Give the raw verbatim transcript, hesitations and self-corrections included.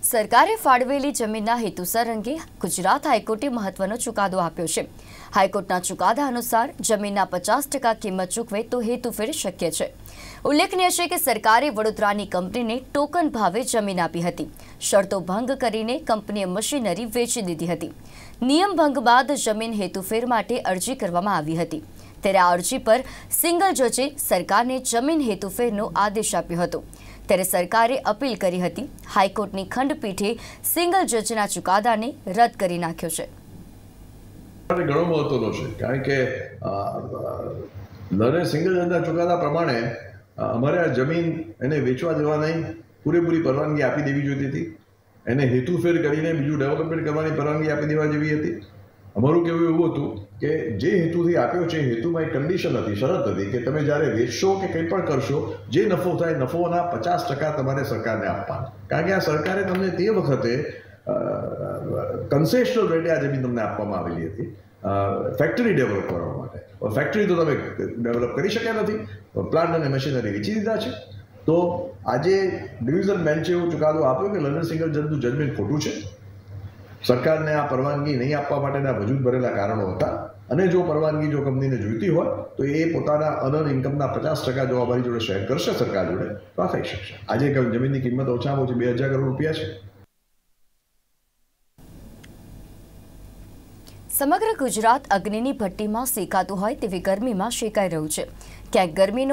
સરકારે ફાળવેલી જમીનના હેતુસર અંગે ગુજરાત હાઈકોર્ટે મહત્વનો ચુકાદો આપ્યો છે। હાઈકોર્ટના ચુકાદા અનુસાર જમીનના પચાસ ટકા કિંમત ચૂકવે તો હેતુફેર શક્ય છે। ઉલ્લેખનીય છે કે સરકારે વડોદરાની કંપનીને ટોકન ભાવે જમીન આપી હતી। શરતો ભંગ કરીને કંપનીએ મશીનરી વેચી દીધી હતી। નિયમ ભંગ બાદ જમીન હેતુફેર માટે અરજી કરવામાં આવી હતી। ત્યારે આ અરજી પર સિંગલ જજે સરકારને જમીન હેતુફેરનો આદેશ આપ્યો હતો। ત્યારે સરકારે અપીલ કરી હતી। હાઈકોર્ટની ખંડપીઠે સિંગલ જજના ચુકાદાને રદ કરી નાખ્યો છે। ઘણો મહત્વનો છે કારણ કે લને સિંગલ જજના ચુકાદા પ્રમાણે અમારે આ જમીન એને વેચવા દેવાની પૂરેપૂરી પરવાનગી આપી દેવી જોઈતી હતી। એને હેતુફેર કરીને બીજું ડેવલપમેન્ટ કરવાની પરવાનગી આપી દેવા જેવી હતી। અમારું કહેવું એવું હતું કે જે હેતુથી આપ્યો છે હેતુમાં એક કન્ડિશન હતી, શરત હતી કે તમે જ્યારે વેચશો કે કંઈ પણ કરશો જે નફો થાય નફોના પચાસ ટકા તમારે સરકારને આપવાના। કારણ કે આ સરકારે તમને તે વખતે કન્સેશનલ રેટે આ જમીન તમને આપવામાં આવેલી હતી ફેક્ટરી ડેવલપ કરવા માટે। ફેક્ટરી તો તમે ડેવલપ કરી શક્યા નથી, પ્લાન્ટ અને મશીનરી વેચી દીધા છે। તો આજે ડિવિઝન બેન્ચે એવો ચુકાદો આપ્યો કે લંડન સિંગલ જજનું જજમેન્ટ ખોટું છે। સરકારને આ પરવાનગી નહીં આપવા માટેના વજૂદ ભરેલા કારણો હતા અને જો પરવાનગી જો કંપનીને જોઈતી હોય તો એ પોતાના અનર્ન ઇન્કમના પચાસ ટકા જો અમારી જોડે શેર કરશે સરકાર જોડે તો આ થઈ શકશે। આજે જમીનની કિંમત ઓછામાં ઓછી બે હજાર કરોડ રૂપિયા છે। સમગ્ર ગુજરાત અગ્નિની ભઠ્ઠીમાં શેકાતું હોય તેવી ગરમીમાં શેકાઈ રહ્યું છે। ક્યાંક ગરમીનો